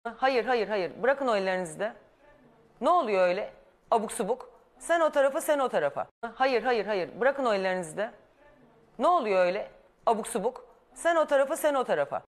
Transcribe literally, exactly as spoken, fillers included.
Hayır, hayır, hayır. Bırakın o ellerinizi de. Ne oluyor öyle? Abuk subuk. Sen o tarafa, sen o tarafa. Hayır, hayır, hayır. Bırakın o ellerinizi de. Ne oluyor öyle? Abuk subuk. Sen o tarafa, sen o tarafa.